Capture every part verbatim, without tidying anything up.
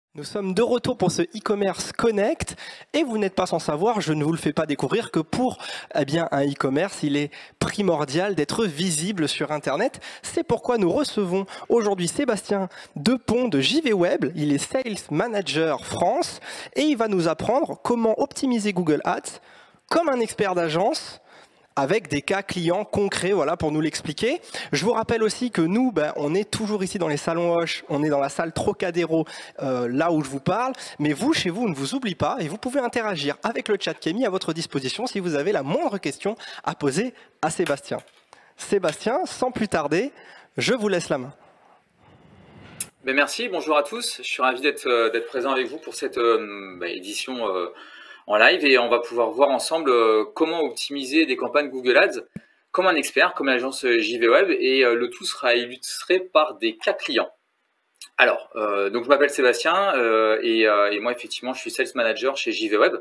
Nous sommes de retour pour ce e-commerce Connect et vous n'êtes pas sans savoir, je ne vous le fais pas découvrir, que pour eh bien, un e-commerce, il est primordial d'être visible sur Internet. C'est pourquoi nous recevons aujourd'hui Sébastien Depont de J V Web. Il est Sales Manager France et il va nous apprendre comment optimiser Google Ads comme un expert d'agence, avec des cas clients concrets, voilà, pour nous l'expliquer. Je vous rappelle aussi que nous, ben, on est toujours ici dans les salons Hoche, on est dans la salle Trocadéro, euh, là où je vous parle, mais vous, chez vous, on ne vous oublie pas et vous pouvez interagir avec le chat qui est mis à votre disposition si vous avez la moindre question à poser à Sébastien. Sébastien, sans plus tarder, je vous laisse la main. Ben merci, bonjour à tous. Je suis ravi d'être euh, d'être présent avec vous pour cette euh, bah, édition euh, en live et on va pouvoir voir ensemble euh, comment optimiser des campagnes Google Ads comme un expert, comme l'agence J V Web, et euh, le tout sera illustré par des cas clients. Alors, euh, donc je m'appelle Sébastien euh, et, euh, et moi effectivement je suis Sales Manager chez J V Web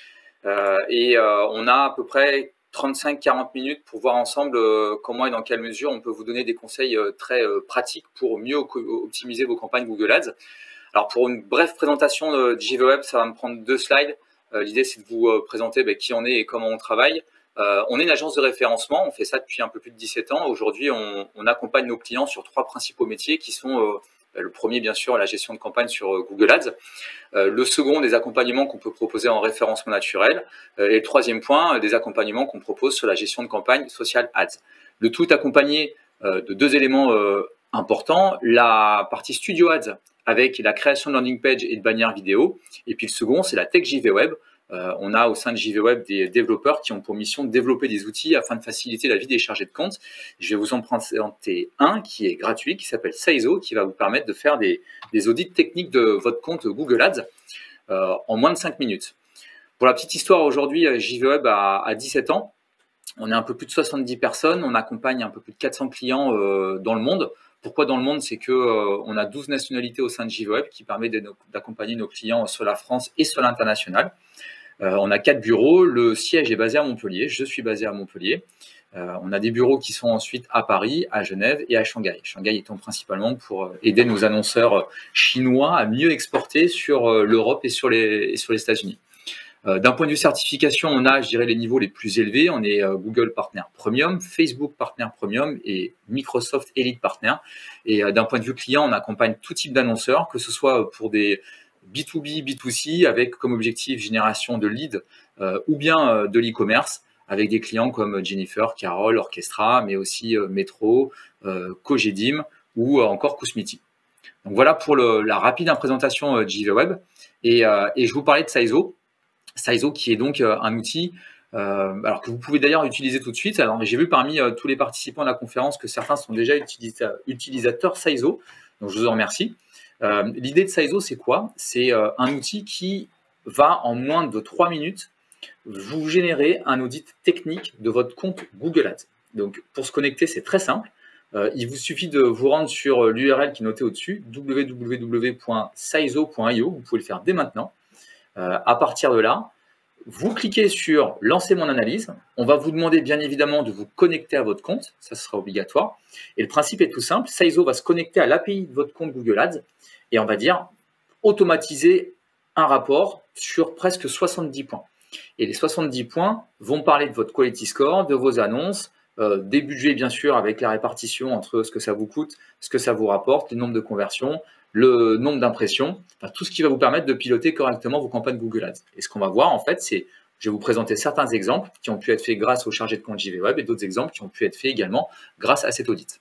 euh, et euh, on a à peu près trente-cinq à quarante minutes pour voir ensemble euh, comment et dans quelle mesure on peut vous donner des conseils euh, très euh, pratiques pour mieux optimiser vos campagnes Google Ads. Alors pour une brève présentation de J V Web, ça va me prendre deux slides. Euh, L'idée c'est de vous euh, présenter bah, qui on est et comment on travaille. Euh, on est une agence de référencement, on fait ça depuis un peu plus de dix-sept ans. Aujourd'hui, on, on accompagne nos clients sur trois principaux métiers qui sont euh, bah, le premier, bien sûr, la gestion de campagne sur euh, Google Ads. Euh, le second, des accompagnements qu'on peut proposer en référencement naturel. Euh, et le troisième point, des accompagnements qu'on propose sur la gestion de campagne social ads. Le tout est accompagné euh, de deux éléments euh, importants. La partie Studio Ads avec la création de landing page et de bannières vidéo. Et puis le second, c'est la tech J V Web. Euh, on a au sein de J V Web des développeurs qui ont pour mission de développer des outils afin de faciliter la vie des chargés de compte. Je vais vous en présenter un qui est gratuit, qui s'appelle Saizo, qui va vous permettre de faire des, des audits techniques de votre compte Google Ads euh, en moins de cinq minutes. Pour la petite histoire, aujourd'hui, J V Web a, a dix-sept ans. On est un peu plus de soixante-dix personnes. On accompagne un peu plus de quatre cents clients euh, dans le monde. Pourquoi dans le monde? C'est que euh, on a douze nationalités au sein de J V Web qui permet d'accompagner nos clients sur la France et sur l'international. Euh, on a quatre bureaux. Le siège est basé à Montpellier. Je suis basé à Montpellier. Euh, on a des bureaux qui sont ensuite à Paris, à Genève et à Shanghai. Shanghai étant principalement pour aider nos annonceurs chinois à mieux exporter sur euh, l'Europe et sur les, et sur les États-Unis. Euh, D'un point de vue certification, on a, je dirais, les niveaux les plus élevés. On est euh, Google Partner Premium, Facebook Partner Premium et Microsoft Elite Partner. Et euh, d'un point de vue client, on accompagne tout type d'annonceurs, que ce soit pour des B deux B, B deux C, avec comme objectif génération de leads euh, ou bien euh, de l'e-commerce, avec des clients comme Jennifer, Carole, Orchestra, mais aussi euh, Metro, euh, Cogedim ou euh, encore Kousmiti. Donc voilà pour le, la rapide présentation euh, de J V Web. Et, euh, et je vous parlais de Saizo. Saizo qui est donc euh, un outil euh, alors que vous pouvez d'ailleurs utiliser tout de suite. Alors j'ai vu parmi euh, tous les participants à la conférence que certains sont déjà utilisa utilisateurs Saizo, donc je vous en remercie. Euh, L'idée de Saizo, c'est quoi? C'est euh, un outil qui va en moins de trois minutes vous générer un audit technique de votre compte Google Ads. Donc pour se connecter, c'est très simple. Euh, il vous suffit de vous rendre sur l'U R L qui est notée au-dessus, w w w point saizo point i o. Vous pouvez le faire dès maintenant. Euh, à partir de là, vous cliquez sur « Lancer mon analyse ». On va vous demander bien évidemment de vous connecter à votre compte. Ça sera obligatoire. Et le principe est tout simple. Saizo va se connecter à l'A P I de votre compte Google Ads et on va dire automatiser un rapport sur presque soixante-dix points. Et les soixante-dix points vont parler de votre quality score, de vos annonces, euh, des budgets bien sûr avec la répartition entre ce que ça vous coûte, ce que ça vous rapporte, le nombre de conversions, le nombre d'impressions, enfin, tout ce qui va vous permettre de piloter correctement vos campagnes Google Ads. Et ce qu'on va voir en fait, c'est, je vais vous présenter certains exemples qui ont pu être faits grâce au chargé de compte J V Web et d'autres exemples qui ont pu être faits également grâce à cet audit.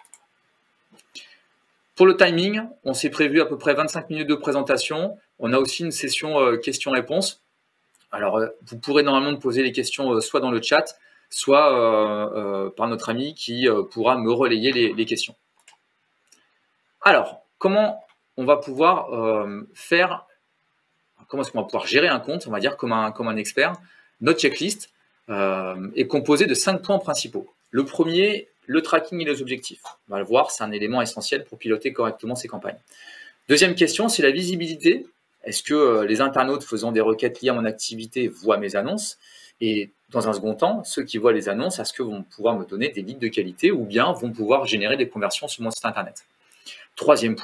Pour le timing, on s'est prévu à peu près vingt-cinq minutes de présentation. On a aussi une session euh, questions-réponses. Alors, euh, vous pourrez normalement poser les questions euh, soit dans le chat, soit euh, euh, par notre ami qui euh, pourra me relayer les, les questions. Alors, comment on va pouvoir euh, faire, comment est-ce qu'on va pouvoir gérer un compte, on va dire comme un, comme un expert. Notre checklist euh, est composée de cinq points principaux. Le premier, le tracking et les objectifs. On va le voir, c'est un élément essentiel pour piloter correctement ces campagnes. Deuxième question, c'est la visibilité. Est-ce que euh, les internautes faisant des requêtes liées à mon activité voient mes annonces? Et dans un second temps, ceux qui voient les annonces, est-ce que vont pouvoir me donner des leads de qualité ou bien vont pouvoir générer des conversions sur mon site internet? Troisième point,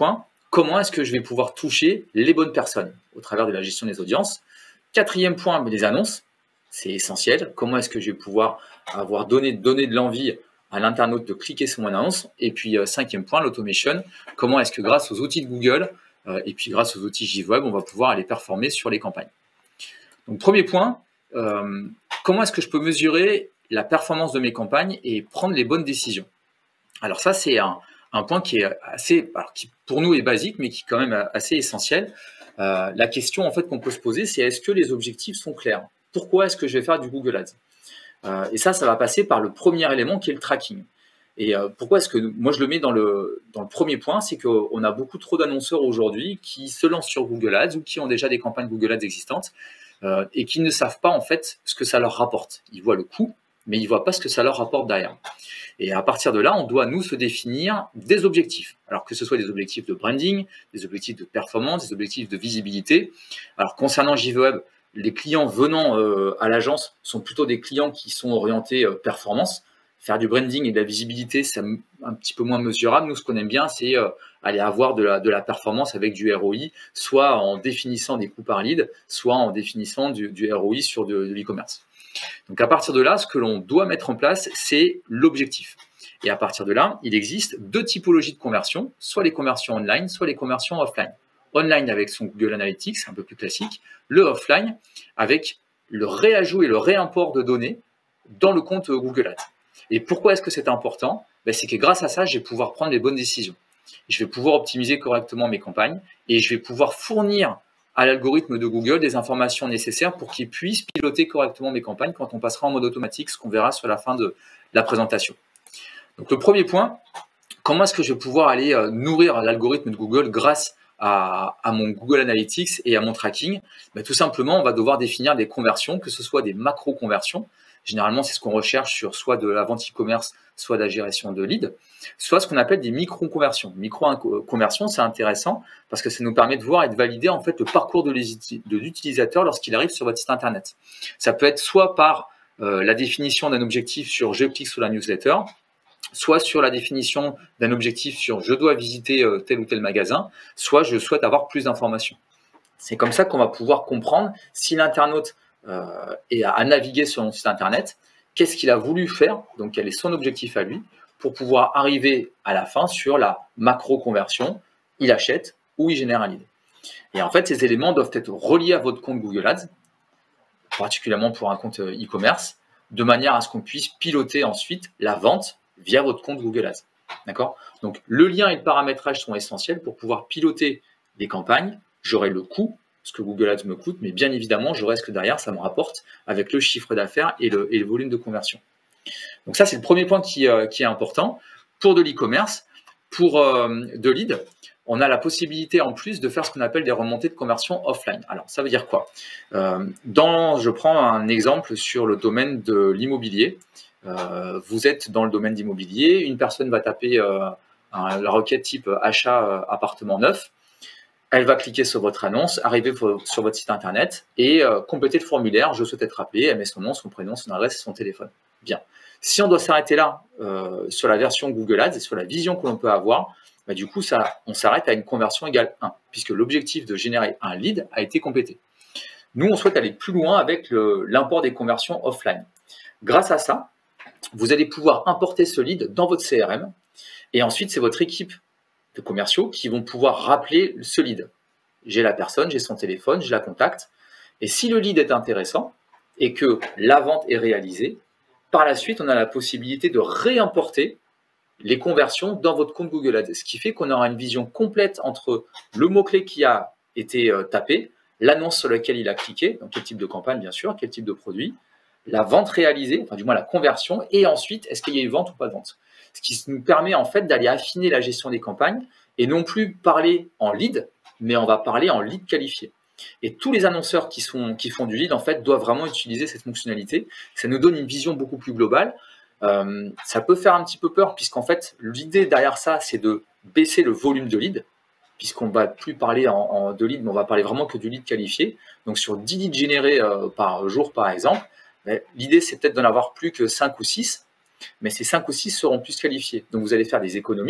comment est-ce que je vais pouvoir toucher les bonnes personnes au travers de la gestion des audiences. Quatrième point, les annonces, c'est essentiel. Comment est-ce que je vais pouvoir avoir donné, donné de l'envie à l'internaute de cliquer sur mon annonce. Et puis, euh, cinquième point, l'automation. Comment est-ce que grâce aux outils de Google euh, et puis grâce aux outils JWeb, on va pouvoir aller performer sur les campagnes. Donc, premier point, euh, comment est-ce que je peux mesurer la performance de mes campagnes et prendre les bonnes décisions? Alors ça, c'est un, un point qui est assez, alors qui pour nous est basique, mais qui est quand même assez essentiel. Euh, la question en fait qu'on peut se poser, c'est est-ce que les objectifs sont clairs? Pourquoi est-ce que je vais faire du Google Ads? euh, Et ça, ça va passer par le premier élément qui est le tracking. Et euh, pourquoi est-ce que moi je le mets dans le, dans le premier point, c'est qu'on a beaucoup trop d'annonceurs aujourd'hui qui se lancent sur Google Ads ou qui ont déjà des campagnes Google Ads existantes euh, et qui ne savent pas en fait ce que ça leur rapporte. Ils voient le coût, mais ils ne voient pas ce que ça leur rapporte derrière. Et à partir de là, on doit nous se définir des objectifs. Alors que ce soit des objectifs de branding, des objectifs de performance, des objectifs de visibilité. Alors concernant JWeb, les clients venant euh, à l'agence sont plutôt des clients qui sont orientés euh, performance. Faire du branding et de la visibilité, c'est un petit peu moins mesurable. Nous, ce qu'on aime bien, c'est euh, aller avoir de la, de la performance avec du R O I, soit en définissant des coûts par lead, soit en définissant du, du R O I sur de, de l'e-commerce. Donc à partir de là, ce que l'on doit mettre en place, c'est l'objectif. Et à partir de là, il existe deux typologies de conversion, soit les conversions online, soit les conversions offline. Online avec son Google Analytics, un peu plus classique, le offline avec le réajout et le réimport de données dans le compte Google Ads. Et pourquoi est-ce que c'est important? Ben, c'est que grâce à ça, je vais pouvoir prendre les bonnes décisions. Je vais pouvoir optimiser correctement mes campagnes et je vais pouvoir fournir à l'algorithme de Google des informations nécessaires pour qu'il puisse piloter correctement mes campagnes quand on passera en mode automatique, ce qu'on verra sur la fin de la présentation. Donc le premier point, comment est-ce que je vais pouvoir aller euh, nourrir l'algorithme de Google grâce à, à mon Google Analytics et à mon tracking? Ben, tout simplement, on va devoir définir des conversions, que ce soit des macro-conversions. Généralement, c'est ce qu'on recherche sur soit de la vente e-commerce, soit de la gestion de leads, soit ce qu'on appelle des micro-conversions. Micro-conversions, c'est intéressant parce que ça nous permet de voir et de valider en fait le parcours de l'utilisateur lorsqu'il arrive sur votre site internet. Ça peut être soit par euh, la définition d'un objectif sur je clique sur la newsletter, soit sur la définition d'un objectif sur je dois visiter euh, tel ou tel magasin, soit je souhaite avoir plus d'informations. C'est comme ça qu'on va pouvoir comprendre si l'internaute Euh, et à, à naviguer sur son site internet, qu'est-ce qu'il a voulu faire, donc quel est son objectif à lui, pour pouvoir arriver à la fin sur la macro-conversion, il achète ou il génère un lead. Et en fait, ces éléments doivent être reliés à votre compte Google Ads, particulièrement pour un compte e-commerce, de manière à ce qu'on puisse piloter ensuite la vente via votre compte Google Ads. D'accord ? Donc, le lien et le paramétrage sont essentiels pour pouvoir piloter les campagnes. J'aurai le coût, ce que Google Ads me coûte, mais bien évidemment, j'aurai ce que derrière, ça me rapporte avec le chiffre d'affaires et le, et le volume de conversion. Donc ça, c'est le premier point qui, euh, qui est important. Pour de l'e-commerce, pour euh, de lead, on a la possibilité en plus de faire ce qu'on appelle des remontées de conversion offline. Alors, ça veut dire quoi? euh, dans, Je prends un exemple sur le domaine de l'immobilier. Euh, vous êtes dans le domaine d'immobilier, une personne va taper euh, un, la requête type achat euh, appartement neuf. Elle va cliquer sur votre annonce, arriver sur votre site internet et euh, compléter le formulaire. Je souhaite être appelé. Elle met son nom, son prénom, son adresse et son téléphone. Bien. Si on doit s'arrêter là euh, sur la version Google Ads et sur la vision que l'on peut avoir, bah, du coup, ça, on s'arrête à une conversion égale un, puisque l'objectif de générer un lead a été complété. Nous, on souhaite aller plus loin avec le, l'import des conversions offline. Grâce à ça, vous allez pouvoir importer ce lead dans votre C R M et ensuite, c'est votre équipe de commerciaux qui vont pouvoir rappeler ce lead. J'ai la personne, j'ai son téléphone, je la contacte. Et si le lead est intéressant et que la vente est réalisée, par la suite, on a la possibilité de réimporter les conversions dans votre compte Google Ads. Ce qui fait qu'on aura une vision complète entre le mot-clé qui a été euh, tapé, l'annonce sur laquelle il a cliqué, donc quel type de campagne bien sûr, quel type de produit, la vente réalisée, enfin du moins la conversion, et ensuite, est-ce qu'il y a eu vente ou pas de vente. Ce qui nous permet en fait d'aller affiner la gestion des campagnes et non plus parler en lead, mais on va parler en lead qualifié. Et tous les annonceurs qui, sont, qui font du lead, en fait, doivent vraiment utiliser cette fonctionnalité. Ça nous donne une vision beaucoup plus globale. Euh, ça peut faire un petit peu peur, puisqu'en fait, l'idée derrière ça, c'est de baisser le volume de lead, puisqu'on ne va plus parler en, en, de lead, mais on va parler vraiment que du lead qualifié. Donc, sur dix leads générés euh, par jour, par exemple, l'idée, c'est peut-être d'en avoir plus que cinq ou six. Mais ces cinq ou six seront plus qualifiés. Donc, vous allez faire des économies,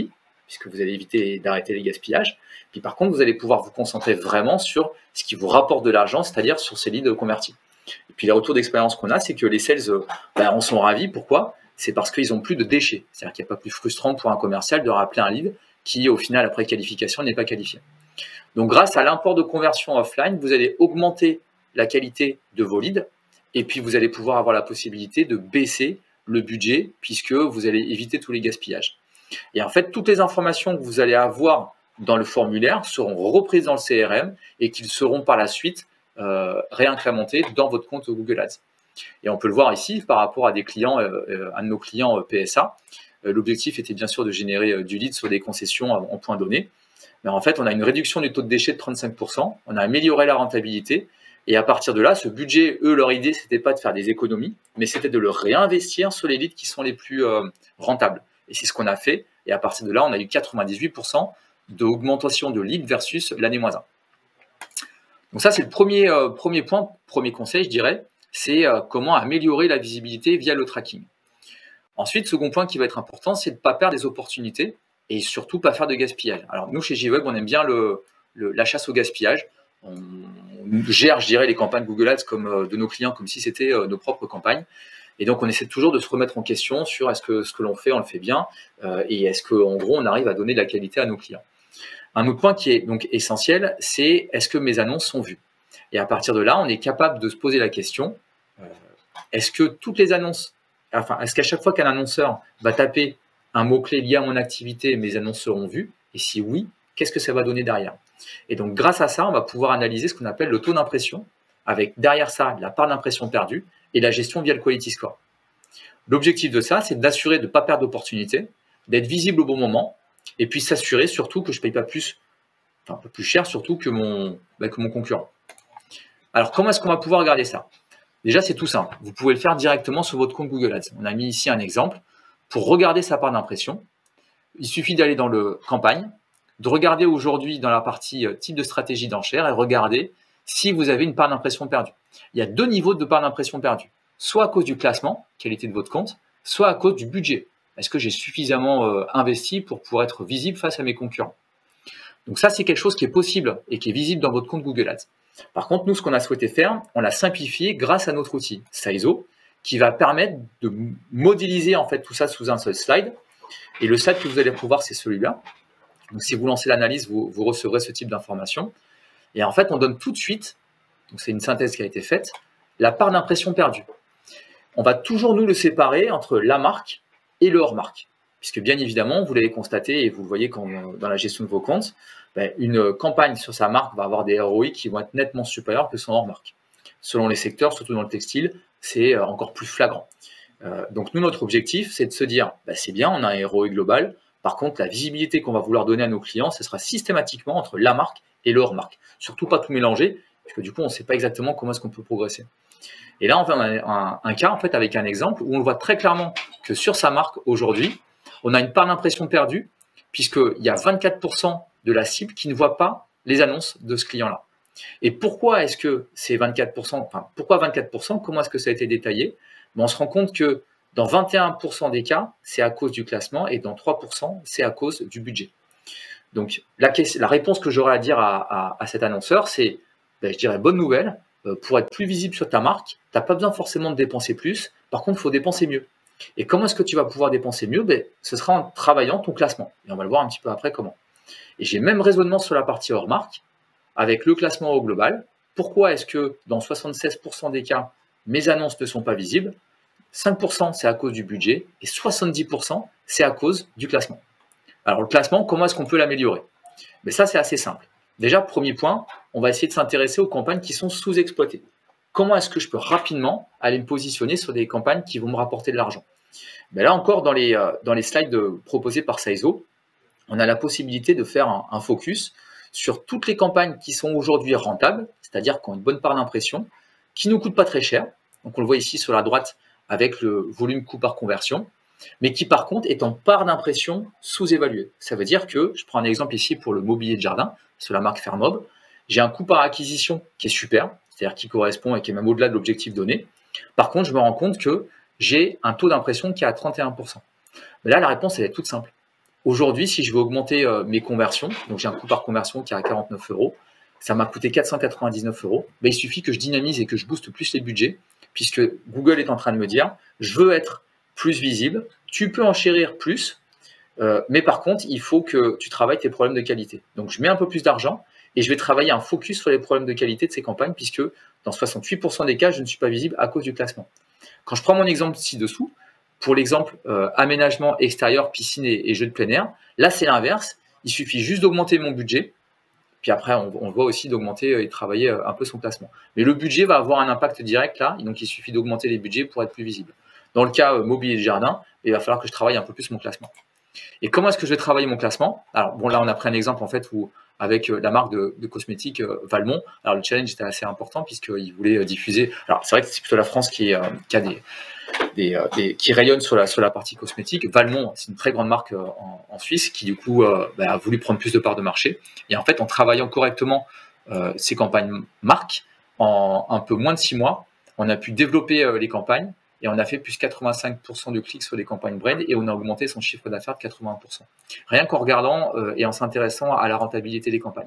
puisque vous allez éviter d'arrêter les gaspillages. Puis par contre, vous allez pouvoir vous concentrer vraiment sur ce qui vous rapporte de l'argent, c'est-à-dire sur ces leads convertis. Et puis les retours d'expérience qu'on a, c'est que les sales ben, en sont ravis. Pourquoi? C'est parce qu'ils n'ont plus de déchets. C'est-à-dire qu'il n'y a pas plus frustrant pour un commercial de rappeler un lead qui, au final, après qualification, n'est pas qualifié. Donc, grâce à l'import de conversion offline, vous allez augmenter la qualité de vos leads et puis vous allez pouvoir avoir la possibilité de baisser le budget puisque vous allez éviter tous les gaspillages. Et en fait, toutes les informations que vous allez avoir dans le formulaire seront reprises dans le C R M et qu'ils seront par la suite euh, réincrémentés dans votre compte Google Ads. Et on peut le voir ici par rapport à des clients, euh, un de nos clients euh, P S A. Euh, L'objectif était bien sûr de générer euh, du lead sur des concessions en, en points donnés. Mais en fait, on a une réduction du taux de déchets de trente-cinq pour cent, on a amélioré la rentabilité, et à partir de là, ce budget, eux, leur idée, c'était pas de faire des économies, mais c'était de le réinvestir sur les leads qui sont les plus euh, rentables. Et c'est ce qu'on a fait, et à partir de là, on a eu quatre-vingt-dix-huit pour cent d'augmentation de leads versus l'année moins un. Donc ça, c'est le premier, euh, premier point, premier conseil, je dirais, c'est euh, comment améliorer la visibilité via le tracking. Ensuite, second point qui va être important, c'est de ne pas perdre des opportunités, et surtout pas faire de gaspillage. Alors nous, chez J-Web, on aime bien le, le, la chasse au gaspillage. On, on gère, je dirais, les campagnes Google Ads comme, euh, de nos clients comme si c'était euh, nos propres campagnes. Et donc, on essaie toujours de se remettre en question sur est-ce que ce que l'on fait, on le fait bien euh, et est-ce qu'en gros, on arrive à donner de la qualité à nos clients. Un autre point qui est donc essentiel, c'est est-ce que mes annonces sont vues? Et à partir de là, on est capable de se poser la question, euh, est-ce que toutes les annonces, enfin, est-ce qu'à chaque fois qu'un annonceur va taper un mot-clé lié à mon activité, mes annonces seront vues? Et si oui, qu'est-ce que ça va donner derrière? Et donc, grâce à ça, on va pouvoir analyser ce qu'on appelle le taux d'impression, avec derrière ça, la part d'impression perdue et la gestion via le Quality Score. L'objectif de ça, c'est d'assurer de ne pas perdre d'opportunités, d'être visible au bon moment, et puis s'assurer surtout que je ne paye pas plus, enfin un peu plus cher surtout que mon, bah, que mon concurrent. Alors, comment est-ce qu'on va pouvoir regarder ça? Déjà, c'est tout simple. Vous pouvez le faire directement sur votre compte Google Ads. On a mis ici un exemple. Pour regarder sa part d'impression, il suffit d'aller dans le campagne, de regarder aujourd'hui dans la partie type de stratégie d'enchère et regarder si vous avez une part d'impression perdue. Il y a deux niveaux de part d'impression perdue. Soit à cause du classement, qualité de votre compte, soit à cause du budget. Est-ce que j'ai suffisamment euh, investi pour pouvoir être visible face à mes concurrents? Donc ça, c'est quelque chose qui est possible et qui est visible dans votre compte Google Ads. Par contre, nous, ce qu'on a souhaité faire, on l'a simplifié grâce à notre outil Saizo, qui va permettre de modéliser en fait tout ça sous un seul slide. Et le slide que vous allez pouvoir, c'est celui-là. Donc, si vous lancez l'analyse, vous, vous recevrez ce type d'information. Et en fait, on donne tout de suite, donc c'est une synthèse qui a été faite, la part d'impression perdue. On va toujours nous le séparer entre la marque et le hors-marque. Puisque bien évidemment, vous l'avez constaté et vous le voyez quand, dans la gestion de vos comptes, ben, une campagne sur sa marque va avoir des R O I qui vont être nettement supérieurs que son hors-marque. Selon les secteurs, surtout dans le textile, c'est encore plus flagrant. Euh, donc nous, notre objectif, c'est de se dire, bah, c'est bien, on a un R O I global. Par contre, la visibilité qu'on va vouloir donner à nos clients, ce sera systématiquement entre la marque et le hors-marque. Surtout pas tout mélanger, parce que du coup, on ne sait pas exactement comment est-ce qu'on peut progresser. Et là, on va un, un, un cas en fait avec un exemple où on voit très clairement que sur sa marque aujourd'hui, on a une part d'impression perdue, puisqu'il y a vingt-quatre pour cent de la cible qui ne voit pas les annonces de ce client-là. Et pourquoi est-ce que c'est vingt-quatre pour cent, enfin, pourquoi vingt-quatre pour cent? Comment est-ce que ça a été détaillé? Ben, on se rend compte que dans vingt et un pour cent des cas, c'est à cause du classement et dans trois pour cent, c'est à cause du budget. Donc, la, la réponse que j'aurais à dire à, à, à cet annonceur, c'est, ben, je dirais, bonne nouvelle, euh, pour être plus visible sur ta marque, tu n'as pas besoin forcément de dépenser plus, par contre, il faut dépenser mieux. Et comment est-ce que tu vas pouvoir dépenser mieux? Ben, ce sera en travaillant ton classement. Et on va le voir un petit peu après comment. Et j'ai même raisonnement sur la partie hors marque, avec le classement au global. Pourquoi est-ce que dans soixante-seize pour cent des cas, mes annonces ne sont pas visibles? cinq pour cent, c'est à cause du budget et soixante-dix pour cent, c'est à cause du classement. Alors, le classement, comment est-ce qu'on peut l'améliorer? Mais ça, c'est assez simple. Déjà, premier point, on va essayer de s'intéresser aux campagnes qui sont sous-exploitées. Comment est-ce que je peux rapidement aller me positionner sur des campagnes qui vont me rapporter de l'argent? Ben là encore, dans les, euh, dans les slides de, proposés par Saizo, on a la possibilité de faire un, un focus sur toutes les campagnes qui sont aujourd'hui rentables, c'est-à-dire qui ont une bonne part d'impression, qui ne nous coûtent pas très cher. Donc, on le voit ici sur la droite avec le volume coût par conversion, mais qui par contre est en part d'impression sous-évaluée. Ça veut dire que, je prends un exemple ici pour le mobilier de jardin, sur la marque Fermob, j'ai un coût par acquisition qui est super, c'est-à-dire qui correspond et qui est même au-delà de l'objectif donné. Par contre, je me rends compte que j'ai un taux d'impression qui est à trente et un pour cent. Mais là, la réponse, elle est toute simple. Aujourd'hui, si je veux augmenter euh, mes conversions, donc j'ai un coût par conversion qui est à quarante-neuf euros, ça m'a coûté quatre cent quatre-vingt-dix-neuf euros, ben, il suffit que je dynamise et que je booste plus les budgets, puisque Google est en train de me dire, je veux être plus visible, tu peux enchérir plus, euh, mais par contre, il faut que tu travailles tes problèmes de qualité. Donc, je mets un peu plus d'argent et je vais travailler un focus sur les problèmes de qualité de ces campagnes, puisque dans soixante-huit pour cent des cas, je ne suis pas visible à cause du classement. Quand je prends mon exemple ci-dessous, pour l'exemple euh, aménagement extérieur, piscine et, et jeux de plein air, là c'est l'inverse, il suffit juste d'augmenter mon budget, puis après on, on voit aussi d'augmenter et de travailler un peu son placement. Mais le budget va avoir un impact direct là, et donc il suffit d'augmenter les budgets pour être plus visible. Dans le cas euh, mobilier de jardin, il va falloir que je travaille un peu plus mon classement. Et comment est-ce que je vais travailler mon classement? Alors bon, là on a pris un exemple en fait où avec la marque de, de cosmétiques euh, Valmont, alors le challenge était assez important puisqu'ils voulaient diffuser. Alors c'est vrai que c'est plutôt la France qui, euh, qui a des Des, euh, des, qui rayonnent sur la, sur la partie cosmétique. Valmont, c'est une très grande marque euh, en, en Suisse qui du coup euh, bah, a voulu prendre plus de parts de marché. Et en fait, en travaillant correctement euh, ces campagnes marques, en un peu moins de six mois, on a pu développer euh, les campagnes et on a fait plus quatre-vingt-cinq pour cent de clics sur les campagnes brand et on a augmenté son chiffre d'affaires de quatre-vingts pour cent. Rien qu'en regardant euh, et en s'intéressant à la rentabilité des campagnes.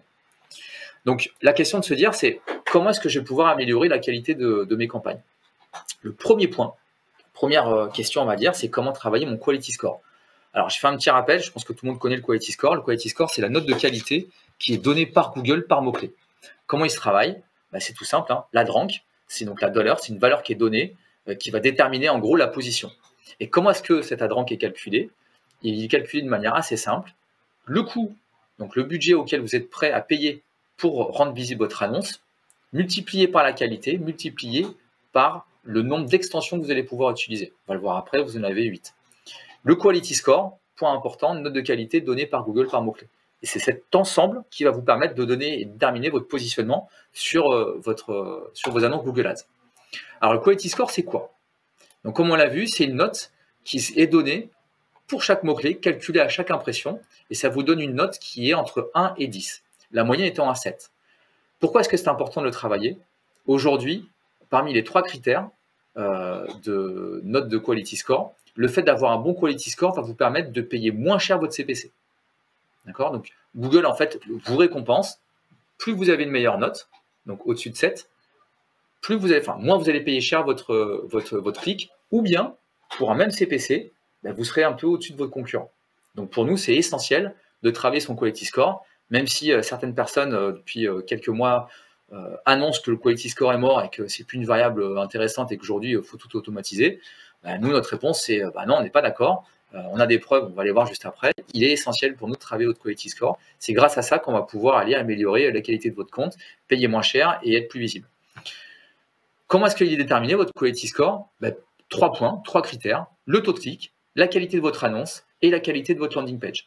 Donc la question de se dire, c'est comment est-ce que je vais pouvoir améliorer la qualité de, de mes campagnes? Le premier point, première question, on va dire, c'est comment travailler mon quality score. Alors, je fais un petit rappel, je pense que tout le monde connaît le quality score. Le quality score, c'est la note de qualité qui est donnée par Google par mots-clés. Comment il se travaille? Ben, c'est tout simple, hein. La D rank, c'est donc la dollar, c'est une valeur qui est donnée, euh, qui va déterminer en gros la position. Et comment est-ce que cette A D rank est calculée? Il est calculé de manière assez simple. Le coût, donc le budget auquel vous êtes prêt à payer pour rendre visible votre annonce, multiplié par la qualité, multiplié par le nombre d'extensions que vous allez pouvoir utiliser. On va le voir après, vous en avez huit. Le quality score, point important, note de qualité donnée par Google par mots-clés. Et c'est cet ensemble qui va vous permettre de donner et de déterminer votre positionnement sur, euh, votre, euh, sur vos annonces Google Ads. Alors, le quality score, c'est quoi? Donc, comme on l'a vu, c'est une note qui est donnée pour chaque mot-clé, calculée à chaque impression, et ça vous donne une note qui est entre un et dix, la moyenne étant à sept. Pourquoi est-ce que c'est important de le travailler? Aujourd'hui, parmi les trois critères euh, de note de quality score, le fait d'avoir un bon quality score va vous permettre de payer moins cher votre C P C. D'accord? Donc, Google, en fait, vous récompense. Plus vous avez une meilleure note, donc au-dessus de sept, plus vous avez, enfin, moins vous allez payer cher votre, votre, votre clic, ou bien, pour un même C P C, ben, vous serez un peu au-dessus de votre concurrent. Donc, pour nous, c'est essentiel de travailler son quality score, même si euh, certaines personnes, euh, depuis euh, quelques mois, Euh, annonce que le quality score est mort et que c'est plus une variable intéressante et qu'aujourd'hui il faut tout automatiser, ben, nous notre réponse c'est ben non, on n'est pas d'accord, euh, on a des preuves, on va les voir juste après. Il est essentiel pour nous de travailler notre quality score. C'est grâce à ça qu'on va pouvoir aller améliorer la qualité de votre compte, payer moins cher et être plus visible. Comment est-ce qu'il est déterminé votre quality score? Ben, trois points, trois critères: le taux de clic, la qualité de votre annonce et la qualité de votre landing page.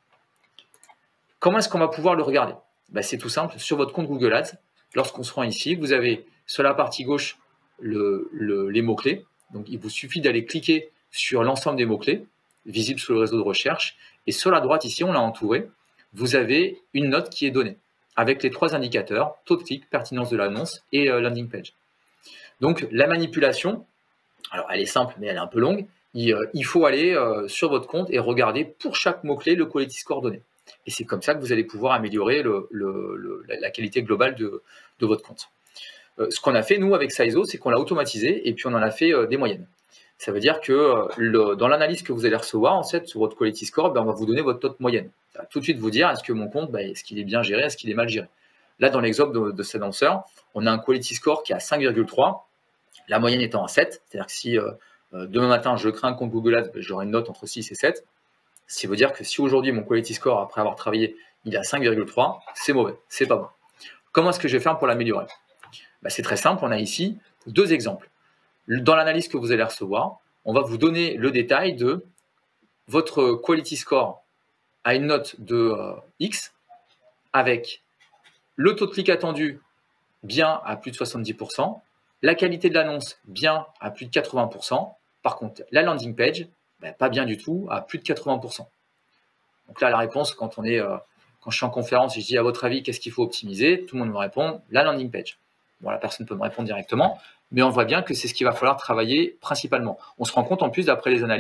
Comment est-ce qu'on va pouvoir le regarder? Ben, c'est tout simple, sur votre compte Google Ads. Lorsqu'on se rend ici, vous avez sur la partie gauche le, le, les mots-clés. Donc, il vous suffit d'aller cliquer sur l'ensemble des mots-clés visibles sur le réseau de recherche. Et sur la droite, ici, on l'a entouré. Vous avez une note qui est donnée avec les trois indicateurs: taux de clic, pertinence de l'annonce et euh, landing page. Donc, la manipulation, alors elle est simple, mais elle est un peu longue. Il, euh, il faut aller euh, sur votre compte et regarder pour chaque mot-clé le quality score donné. Et c'est comme ça que vous allez pouvoir améliorer le, le, le, la qualité globale de, de votre compte. Euh, ce qu'on a fait, nous, avec Saizo, c'est qu'on l'a automatisé et puis on en a fait euh, des moyennes. Ça veut dire que euh, le, dans l'analyse que vous allez recevoir, en fait, sur votre quality score, ben, on va vous donner votre note moyenne. Ça va tout de suite vous dire, est-ce que mon compte, ben, est-ce qu'il est bien géré, est-ce qu'il est mal géré? Là, dans l'exemple de, de cet annonceur, on a un quality score qui est à cinq virgule trois, la moyenne étant à sept. C'est-à-dire que si euh, demain matin, je crée un compte Google Ads, ben, j'aurai une note entre six et sept. Ce qui veut dire que si aujourd'hui mon quality score, après avoir travaillé, il est à cinq virgule trois, c'est mauvais, c'est pas bon. Comment est-ce que je vais faire pour l'améliorer? Ben, c'est très simple, on a ici deux exemples. Dans l'analyse que vous allez recevoir, on va vous donner le détail de votre quality score à une note de euh, X, avec le taux de clic attendu bien à plus de soixante-dix pour cent, la qualité de l'annonce bien à plus de quatre-vingts pour cent, par contre la landing page, ben, pas bien du tout, à plus de quatre-vingts pour cent. Donc là, la réponse, quand, on est, euh, quand je suis en conférence et je dis à votre avis, qu'est-ce qu'il faut optimiser, tout le monde me répond la landing page. Bon, la personne peut me répondre directement, mais on voit bien que c'est ce qu'il va falloir travailler principalement. On se rend compte en plus, d'après les analyses,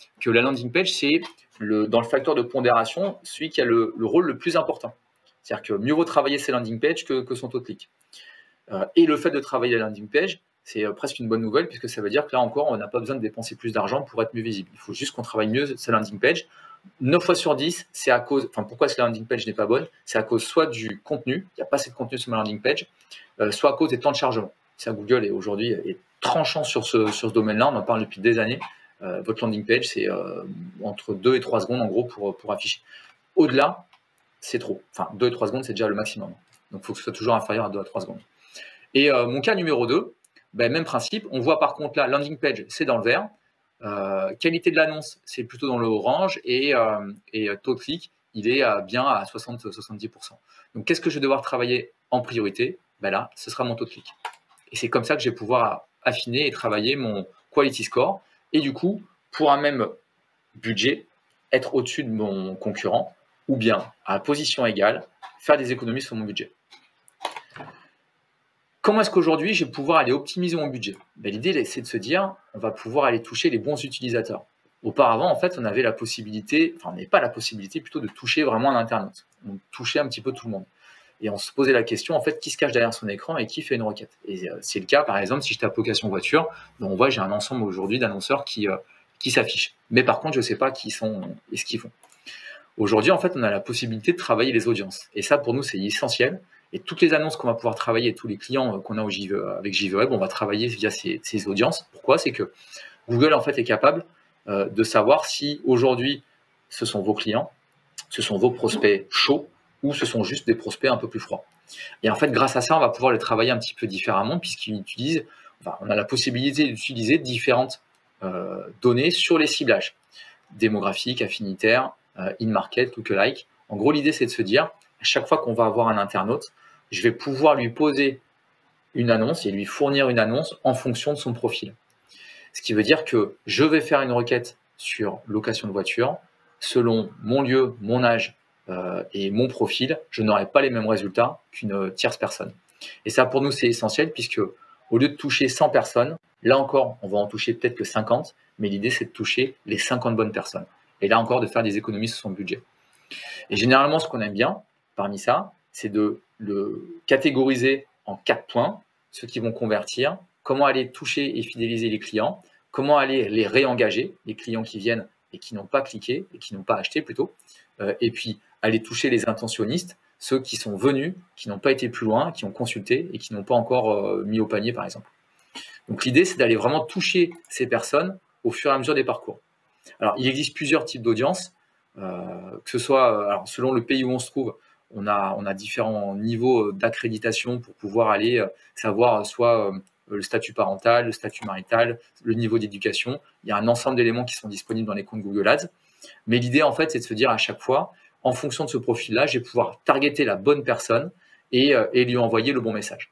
que la landing page, c'est le, dans le facteur de pondération, celui qui a le, le rôle le plus important. C'est-à-dire que mieux vaut travailler ses landing pages que, que son taux de clic. Euh, et le fait de travailler la landing page, c'est euh, presque une bonne nouvelle, puisque ça veut dire que là encore, on n'a pas besoin de dépenser plus d'argent pour être mieux visible. Il faut juste qu'on travaille mieux sa landing page. neuf fois sur dix, c'est à cause, enfin pourquoi est-ce que la landing page n'est pas bonne? C'est à cause soit du contenu, il n'y a pas assez de contenu sur ma landing page, euh, soit à cause des temps de chargement. Ça, Google est aujourd'hui est tranchant sur ce, sur ce domaine-là, on en parle depuis des années. Euh, votre landing page, c'est euh, entre deux et trois secondes en gros pour, pour afficher. Au-delà, c'est trop. Enfin, deux et trois secondes, c'est déjà le maximum. Donc, il faut que ce soit toujours inférieur à deux à trois secondes. Et euh, mon cas numéro deux, ben, même principe. On voit par contre là, landing page, c'est dans le vert. Euh, qualité de l'annonce, c'est plutôt dans le orange. Et, euh, et taux de clic, il est euh, bien à soixante à soixante-dix pour cent. Donc, qu'est-ce que je vais devoir travailler en priorité? Ben là, ce sera mon taux de clic. Et c'est comme ça que je vais pouvoir affiner et travailler mon quality score. Et du coup, pour un même budget, être au-dessus de mon concurrent ou bien à position égale, faire des économies sur mon budget. Comment est-ce qu'aujourd'hui, je vais pouvoir aller optimiser mon budget? Ben, l'idée, c'est de se dire, on va pouvoir aller toucher les bons utilisateurs. Auparavant, en fait, on avait la possibilité, enfin, on n'avait pas la possibilité plutôt de toucher vraiment un internaute. On touchait un petit peu tout le monde. Et on se posait la question, en fait, qui se cache derrière son écran et qui fait une requête. Et euh, c'est le cas, par exemple, si je tape location voiture, ben, on voit j'ai un ensemble aujourd'hui d'annonceurs qui, euh, qui s'affichent. Mais par contre, je ne sais pas qui sont et ce qu'ils font. Aujourd'hui, en fait, on a la possibilité de travailler les audiences. Et ça, pour nous, c'est essentiel. Et toutes les annonces qu'on va pouvoir travailler, tous les clients qu'on a au J V, avec J V Web, on va travailler via ces, ces audiences. Pourquoi? C'est que Google, en fait, est capable euh, de savoir si aujourd'hui, ce sont vos clients, ce sont vos prospects chauds, ou ce sont juste des prospects un peu plus froids. Et en fait, grâce à ça, on va pouvoir les travailler un petit peu différemment, puisqu'ils utilisent, enfin, on a la possibilité d'utiliser différentes euh, données sur les ciblages, démographiques, affinitaires, euh, in-market, lookalike. En gros, l'idée, c'est de se dire, à chaque fois qu'on va avoir un internaute, je vais pouvoir lui poser une annonce et lui fournir une annonce en fonction de son profil. Ce qui veut dire que je vais faire une requête sur location de voiture, selon mon lieu, mon âge, Euh, et mon profil, je n'aurai pas les mêmes résultats qu'une tierce personne. Et ça, pour nous, c'est essentiel puisque au lieu de toucher cent personnes, là encore, on va en toucher peut-être que cinquante, mais l'idée, c'est de toucher les cinquante bonnes personnes. Et là encore, de faire des économies sur son budget. Et généralement, ce qu'on aime bien, parmi ça, c'est de le catégoriser en quatre points, ceux qui vont convertir, comment aller toucher et fidéliser les clients, comment aller les réengager, les clients qui viennent et qui n'ont pas cliqué, et qui n'ont pas acheté plutôt, euh, et puis aller toucher les intentionnistes, ceux qui sont venus, qui n'ont pas été plus loin, qui ont consulté et qui n'ont pas encore euh, mis au panier, par exemple. Donc l'idée, c'est d'aller vraiment toucher ces personnes au fur et à mesure des parcours. Alors, il existe plusieurs types d'audience, euh, que ce soit, alors, selon le pays où on se trouve, on a, on a différents niveaux d'accréditation pour pouvoir aller euh, savoir soit euh, le statut parental, le statut marital, le niveau d'éducation. Il y a un ensemble d'éléments qui sont disponibles dans les comptes Google Ads. Mais l'idée, en fait, c'est de se dire à chaque fois, en fonction de ce profil-là, je vais pouvoir targeter la bonne personne et, euh, et lui envoyer le bon message.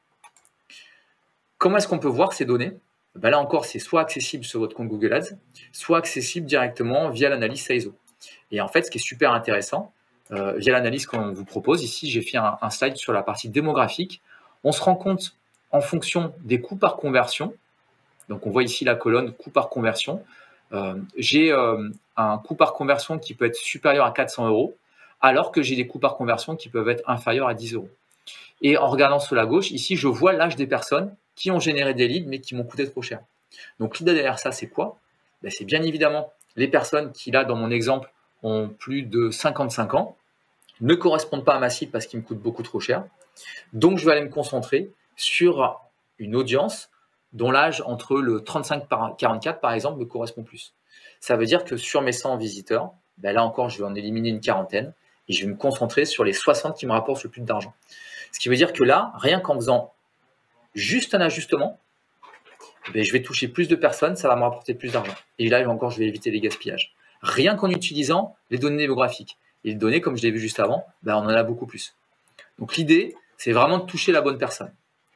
Comment est-ce qu'on peut voir ces données? Ben là encore, c'est soit accessible sur votre compte Google Ads, soit accessible directement via l'analyse S E O. Et en fait, ce qui est super intéressant, euh, via l'analyse qu'on vous propose, ici, j'ai fait un, un slide sur la partie démographique. On se rend compte en fonction des coûts par conversion. Donc, on voit ici la colonne coût par conversion. Euh, j'ai euh, un coût par conversion qui peut être supérieur à quatre cents euros, alors que j'ai des coûts par conversion qui peuvent être inférieurs à dix euros. Et en regardant sur la gauche, ici, je vois l'âge des personnes qui ont généré des leads, mais qui m'ont coûté trop cher. Donc, l'idée derrière ça, c'est quoi? Ben, c'est bien évidemment les personnes qui, là, dans mon exemple, ont plus de cinquante-cinq ans, ne correspondent pas à ma cible parce qu'ils me coûtent beaucoup trop cher. Donc, je vais aller me concentrer sur une audience dont l'âge entre le trente-cinq et quarante-quatre, par exemple, me correspond plus. Ça veut dire que sur mes cent visiteurs, ben là encore, je vais en éliminer une quarantaine et je vais me concentrer sur les soixante qui me rapportent le plus d'argent. Ce qui veut dire que là, rien qu'en faisant juste un ajustement, ben je vais toucher plus de personnes, ça va me rapporter plus d'argent. Et là, encore, je vais éviter les gaspillages. Rien qu'en utilisant les données démographiques. Et les données, comme je l'ai vu juste avant, ben on en a beaucoup plus. Donc l'idée, c'est vraiment de toucher la bonne personne.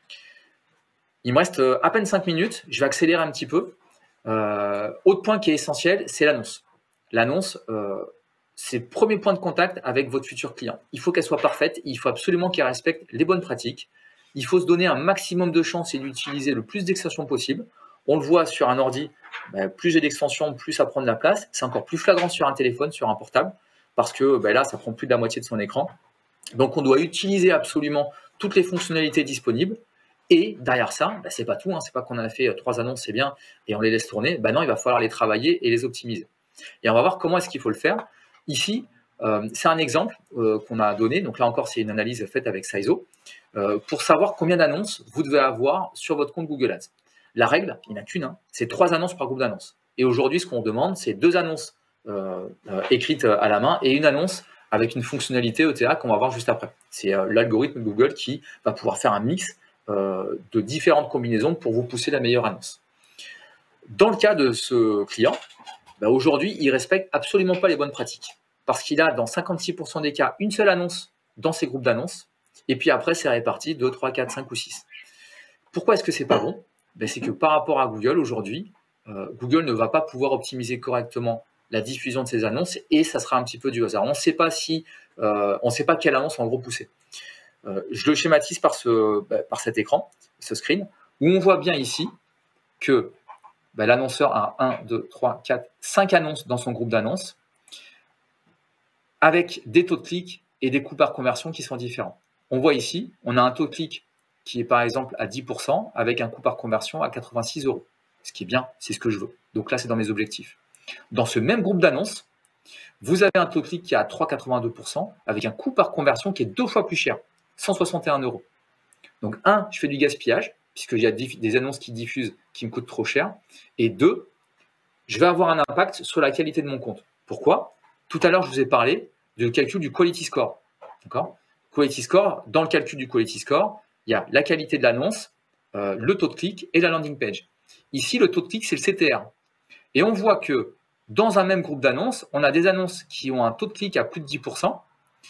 Il me reste à peine cinq minutes, je vais accélérer un petit peu. Euh, autre point qui est essentiel, c'est l'annonce. L'annonce, euh, c'est le premier point de contact avec votre futur client. Il faut qu'elle soit parfaite, il faut absolument qu'elle respecte les bonnes pratiques. Il faut se donner un maximum de chances et d'utiliser le plus d'extensions possible. On le voit sur un ordi, bah, plus j'ai d'extensions, plus ça prend de la place. C'est encore plus flagrant sur un téléphone, sur un portable, parce que bah, là, ça prend plus de la moitié de son écran. Donc, on doit utiliser absolument toutes les fonctionnalités disponibles. Et derrière ça, bah, c'est pas tout. Hein. C'est pas qu'on a fait trois annonces, c'est bien, et on les laisse tourner. Bah non, il va falloir les travailler et les optimiser. Et on va voir comment est-ce qu'il faut le faire. Ici, euh, c'est un exemple euh, qu'on a donné. Donc là encore, c'est une analyse faite avec Saizo euh, pour savoir combien d'annonces vous devez avoir sur votre compte Google Ads. La règle, il n'y en a qu'une, hein, c'est trois annonces par groupe d'annonces. Et aujourd'hui, ce qu'on demande, c'est deux annonces euh, euh, écrites à la main et une annonce avec une fonctionnalité E T A qu'on va voir juste après. C'est euh, l'algorithme Google qui va pouvoir faire un mix euh, de différentes combinaisons pour vous pousser la meilleure annonce. Dans le cas de ce client, bah aujourd'hui, il ne respecte absolument pas les bonnes pratiques parce qu'il a dans cinquante-six pour cent des cas une seule annonce dans ses groupes d'annonces et puis après, c'est réparti deux, trois, quatre, cinq ou six. Pourquoi est-ce que c'est pas bon? Ben, c'est que par rapport à Google aujourd'hui, euh, Google ne va pas pouvoir optimiser correctement la diffusion de ces annonces et ça sera un petit peu du hasard. On ne sait pas si, euh, on sait pas quelle annonce en gros pousser. Euh, je le schématise par, ce, ben, par cet écran, ce screen, où on voit bien ici que ben, l'annonceur a un, deux, trois, quatre, cinq annonces dans son groupe d'annonces avec des taux de clic et des coûts par conversion qui sont différents. On voit ici, on a un taux de clic qui est par exemple à dix pour cent avec un coût par conversion à quatre-vingt-six euros. Ce qui est bien, c'est ce que je veux. Donc là, c'est dans mes objectifs. Dans ce même groupe d'annonces, vous avez un taux de clic qui est à trois virgule quatre-vingt-deux pour cent avec un coût par conversion qui est deux fois plus cher, cent soixante et un euros. Donc un, je fais du gaspillage, puisque j'ai des annonces qui diffusent qui me coûtent trop cher. Et deux, je vais avoir un impact sur la qualité de mon compte. Pourquoi? Tout à l'heure, je vous ai parlé du calcul du quality score. D'accord? Quality score, dans le calcul du quality score, il y a la qualité de l'annonce, euh, le taux de clic et la landing page. Ici, le taux de clic, c'est le C T R. Et on voit que dans un même groupe d'annonces, on a des annonces qui ont un taux de clic à plus de dix pour cent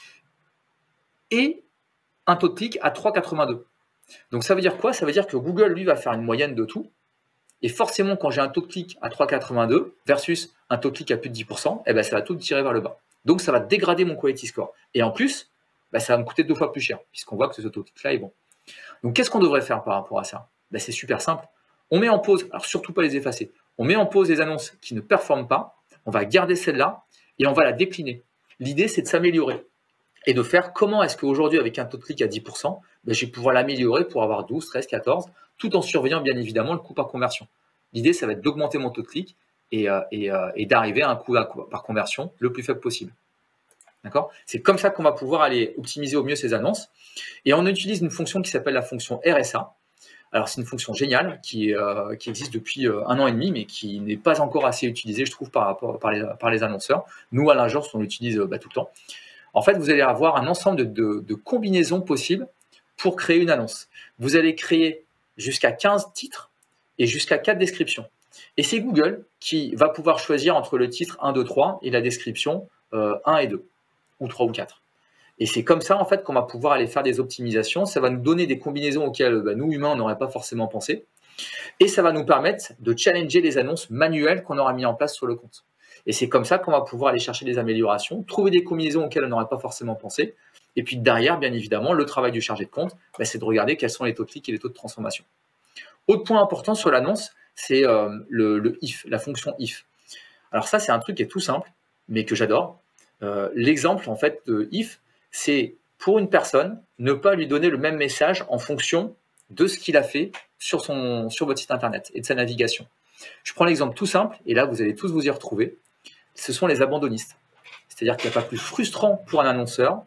et un taux de clic à trois virgule quatre-vingt-deux. Donc ça veut dire quoi? Ça veut dire que Google, lui, va faire une moyenne de tout. Et forcément, quand j'ai un taux de clic à trois virgule quatre-vingt-deux versus un taux de clic à plus de dix pour cent, eh ben, ça va tout tirer vers le bas. Donc ça va dégrader mon quality score. Et en plus, ben, ça va me coûter deux fois plus cher, puisqu'on voit que ce taux de clic-là est bon. Donc qu'est-ce qu'on devrait faire par rapport à ça? Ben, c'est super simple. On met en pause, alors surtout pas les effacer, on met en pause les annonces qui ne performent pas, on va garder celle-là et on va la décliner. L'idée, c'est de s'améliorer et de faire comment est-ce qu'aujourd'hui, avec un taux de clic à dix pour cent, ben, je vais pouvoir l'améliorer pour avoir douze, treize, quatorze, tout en surveillant bien évidemment le coût par conversion. L'idée, ça va être d'augmenter mon taux de clic et, euh, et, euh, et d'arriver à un coût par conversion le plus faible possible. D'accord? C'est comme ça qu'on va pouvoir aller optimiser au mieux ces annonces. Et on utilise une fonction qui s'appelle la fonction R S A. Alors, c'est une fonction géniale qui, euh, qui existe depuis euh, un an et demi, mais qui n'est pas encore assez utilisée, je trouve, par, rapport, par, les, par les annonceurs. Nous, à l'agence, on l'utilise euh, bah, tout le temps. En fait, vous allez avoir un ensemble de, de, de combinaisons possibles pour créer une annonce. Vous allez créer jusqu'à quinze titres et jusqu'à quatre descriptions. Et c'est Google qui va pouvoir choisir entre le titre un, deux, trois et la description euh, un et deux, ou trois ou quatre. Et c'est comme ça, en fait, qu'on va pouvoir aller faire des optimisations. Ça va nous donner des combinaisons auxquelles bah, nous, humains, on n'aurait pas forcément pensé. Et ça va nous permettre de challenger les annonces manuelles qu'on aura mis en place sur le compte. Et c'est comme ça qu'on va pouvoir aller chercher des améliorations, trouver des combinaisons auxquelles on n'aurait pas forcément pensé. Et puis derrière, bien évidemment, le travail du chargé de compte, bah, c'est de regarder quels sont les taux de clic et les taux de transformation. Autre point important sur l'annonce, c'est euh, le, le if, la fonction if. Alors ça, c'est un truc qui est tout simple, mais que j'adore. Euh, l'exemple, en fait, de if, c'est pour une personne, ne pas lui donner le même message en fonction de ce qu'il a fait sur, son, sur votre site internet et de sa navigation. Je prends l'exemple tout simple, et là, vous allez tous vous y retrouver. Ce sont les abandonnistes. C'est-à-dire qu'il n'y a pas plus frustrant pour un annonceur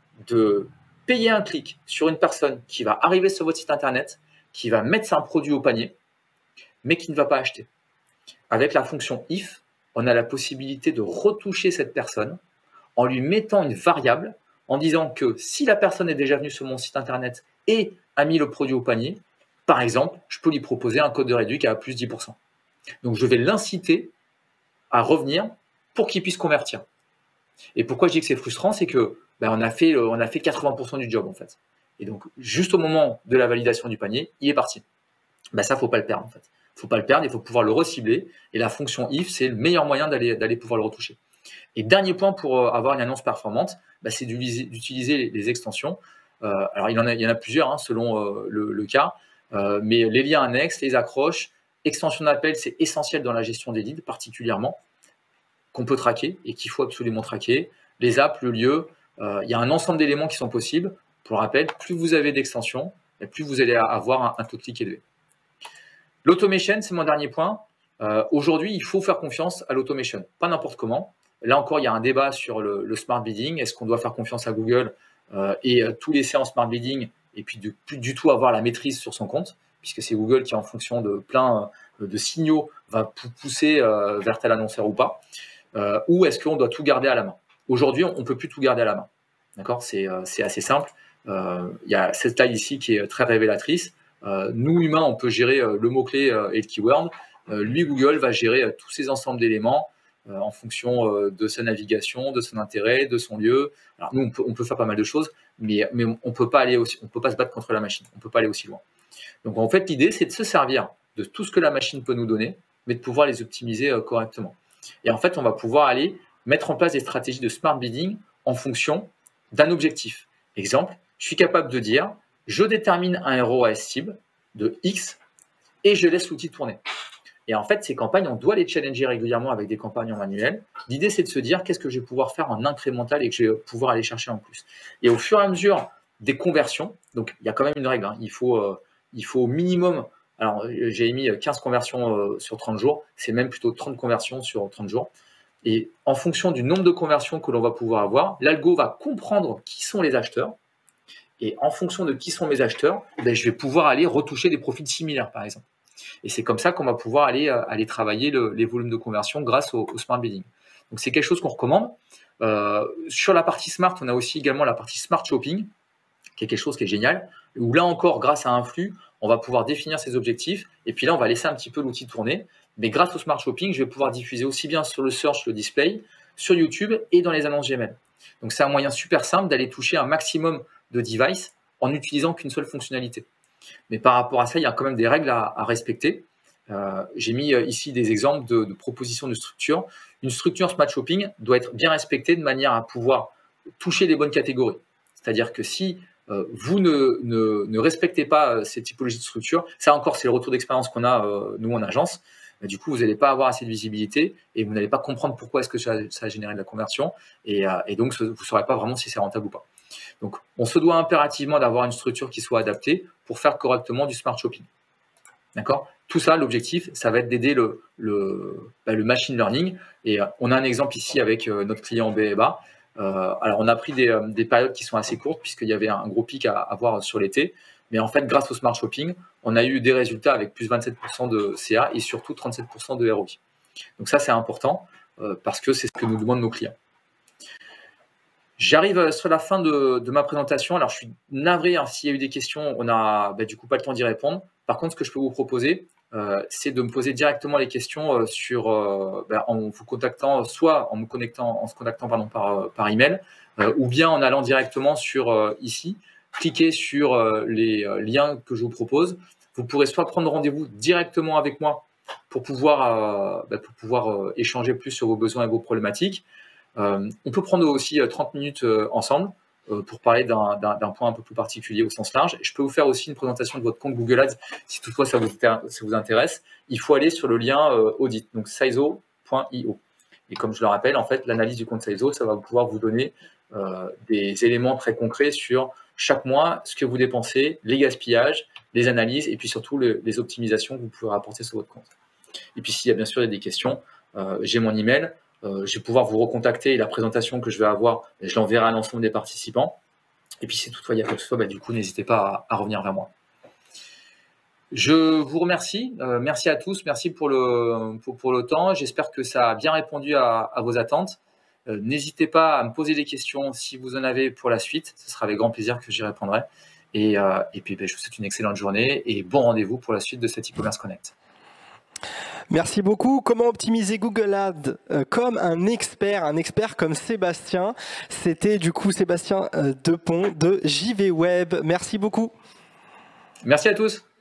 de payer un clic sur une personne qui va arriver sur votre site internet, qui va mettre un produit au panier, mais qui ne va pas acheter. Avec la fonction if, on a la possibilité de retoucher cette personne en lui mettant une variable, en disant que si la personne est déjà venue sur mon site internet et a mis le produit au panier, par exemple, je peux lui proposer un code de réduit qui a plus dix pour cent. Donc, je vais l'inciter à revenir pour qu'il puisse convertir. Et pourquoi je dis que c'est frustrant, c'est que ben, on a fait, on a fait quatre-vingts pour cent du job en fait. Et donc, juste au moment de la validation du panier, il est parti. Ben, ça, il ne faut pas le perdre en fait. Il ne faut pas le perdre, il faut pouvoir le recibler. Et la fonction if, c'est le meilleur moyen d'aller d'aller pouvoir le retoucher. Et dernier point pour avoir une annonce performante, ben, c'est d'utiliser les, les extensions. Euh, alors, il y en a, il y en a plusieurs hein, selon euh, le, le cas, euh, mais les liens annexes, les accroches, extension d'appel, c'est essentiel dans la gestion des leads, particulièrement, qu'on peut traquer et qu'il faut absolument traquer. Les apps, le lieu, euh, il y a un ensemble d'éléments qui sont possibles. Pour rappel, plus vous avez d'extensions, plus vous allez avoir un, un taux de clic élevé. L'automation, c'est mon dernier point. Euh, Aujourd'hui, il faut faire confiance à l'automation, pas n'importe comment. Là encore, il y a un débat sur le, le smart bidding. Est-ce qu'on doit faire confiance à Google euh, et euh, tout laisser en smart bidding et puis de plus du tout avoir la maîtrise sur son compte, puisque c'est Google qui, en fonction de plein euh, de signaux, va pousser euh, vers tel annonceur ou pas. Euh, ou est-ce qu'on doit tout garder à la main? Aujourd'hui, on ne peut plus tout garder à la main. D'accord, c'est euh, assez simple. Euh, il y a cette taille ici qui est très révélatrice. Euh, nous, humains, on peut gérer euh, le mot-clé euh, et le keyword. Euh, lui, Google, va gérer euh, tous ces ensembles d'éléments euh, en fonction euh, de sa navigation, de son intérêt, de son lieu. Alors, nous, on peut, on peut faire pas mal de choses, mais, mais on ne peut pas aller aussi, on peut pas se battre contre la machine. On ne peut pas aller aussi loin. Donc, en fait, l'idée, c'est de se servir de tout ce que la machine peut nous donner, mais de pouvoir les optimiser euh, correctement. Et en fait, on va pouvoir aller mettre en place des stratégies de smart bidding en fonction d'un objectif. Exemple, je suis capable de dire, je détermine un R O A S cible de X et je laisse l'outil tourner. Et en fait, ces campagnes, on doit les challenger régulièrement avec des campagnes en manuel. L'idée, c'est de se dire, qu'est-ce que je vais pouvoir faire en incrémental et que je vais pouvoir aller chercher en plus. Et au fur et à mesure des conversions, donc il y a quand même une règle, hein, il faut, euh, il faut au minimum, alors j'ai mis quinze conversions euh, sur trente jours, c'est même plutôt trente conversions sur trente jours. Et en fonction du nombre de conversions que l'on va pouvoir avoir, l'algo va comprendre qui sont les acheteurs. Et en fonction de qui sont mes acheteurs, ben, je vais pouvoir aller retoucher des profils similaires, par exemple. Et c'est comme ça qu'on va pouvoir aller, euh, aller travailler le, les volumes de conversion grâce au, au smart bidding. Donc, c'est quelque chose qu'on recommande. Euh, sur la partie smart, on a aussi également la partie smart shopping, qui est quelque chose qui est génial, où là encore, grâce à un flux, on va pouvoir définir ses objectifs. Et puis là, on va laisser un petit peu l'outil tourner. Mais grâce au smart shopping, je vais pouvoir diffuser aussi bien sur le search, le display, sur YouTube et dans les annonces Gmail. Donc, c'est un moyen super simple d'aller toucher un maximum de devices en n'utilisant qu'une seule fonctionnalité. Mais par rapport à ça, il y a quand même des règles à, à respecter. Euh, J'ai mis ici des exemples de, de propositions de structure. Une structure smart shopping doit être bien respectée de manière à pouvoir toucher les bonnes catégories. C'est-à-dire que si euh, vous ne, ne, ne respectez pas ces typologies de structure, ça encore, c'est le retour d'expérience qu'on a, euh, nous, en agence. Du coup, vous n'allez pas avoir assez de visibilité et vous n'allez pas comprendre pourquoi est-ce que ça, ça a généré de la conversion. Et, euh, et donc, vous ne saurez pas vraiment si c'est rentable ou pas. Donc, on se doit impérativement d'avoir une structure qui soit adaptée pour faire correctement du smart shopping. D'accord? Tout ça, l'objectif, ça va être d'aider le, le, bah, le machine learning. Et euh, on a un exemple ici avec euh, notre client B E B A. Euh, alors, on a pris des, euh, des périodes qui sont assez courtes puisqu'il y avait un gros pic à avoir sur l'été. Mais en fait, grâce au smart shopping, on a eu des résultats avec plus vingt-sept pour cent de C A et surtout trente-sept pour cent de R O I. Donc ça, c'est important euh, parce que c'est ce que nous demandent nos clients. J'arrive sur la fin de, de ma présentation. Alors, je suis navré, hein, s'il y a eu des questions, on n'a bah, du coup pas le temps d'y répondre. Par contre, ce que je peux vous proposer, euh, c'est de me poser directement les questions euh, sur, euh, bah, en vous contactant, soit en me connectant, en se contactant pardon, par, par email, euh, ou bien en allant directement sur euh, ici. Cliquez sur euh, les euh, liens que je vous propose. Vous pourrez soit prendre rendez-vous directement avec moi pour pouvoir, euh, bah, pour pouvoir euh, échanger plus sur vos besoins et vos problématiques. Euh, on peut prendre aussi euh, trente minutes euh, ensemble euh, pour parler d'un point un peu plus particulier au sens large. Je peux vous faire aussi une présentation de votre compte Google Ads si toutefois ça vous, ça vous intéresse. Il faut aller sur le lien euh, audit, donc Sizeau point i o. Et comme je le rappelle, en fait, l'analyse du compte Sizeau, ça va pouvoir vous donner euh, des éléments très concrets sur chaque mois, ce que vous dépensez, les gaspillages, les analyses et puis surtout le, les optimisations que vous pouvez rapporter sur votre compte. Et puis s'il y a bien sûr des questions, euh, j'ai mon email, euh, je vais pouvoir vous recontacter et la présentation que je vais avoir, je l'enverrai à l'ensemble des participants. Et puis si toutefois il y a quoi que ce soit, bah, du coup n'hésitez pas à, à revenir vers moi. Je vous remercie, euh, merci à tous, merci pour le, pour, pour le temps. J'espère que ça a bien répondu à, à vos attentes. Euh, N'hésitez pas à me poser des questions si vous en avez pour la suite. Ce sera avec grand plaisir que j'y répondrai. Et, euh, et puis, ben, je vous souhaite une excellente journée et bon rendez-vous pour la suite de cet e-commerce Connect. Merci beaucoup. Comment optimiser Google Ads euh, comme un expert, un expert comme Sébastien. C'était du coup Sébastien euh, Depont de J V Web. Merci beaucoup. Merci à tous.